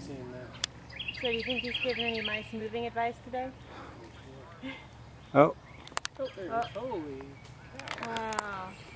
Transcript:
seeing that. So do you think he's given any mice moving advice today? Oh. Oh, there it is. Holy. Wow.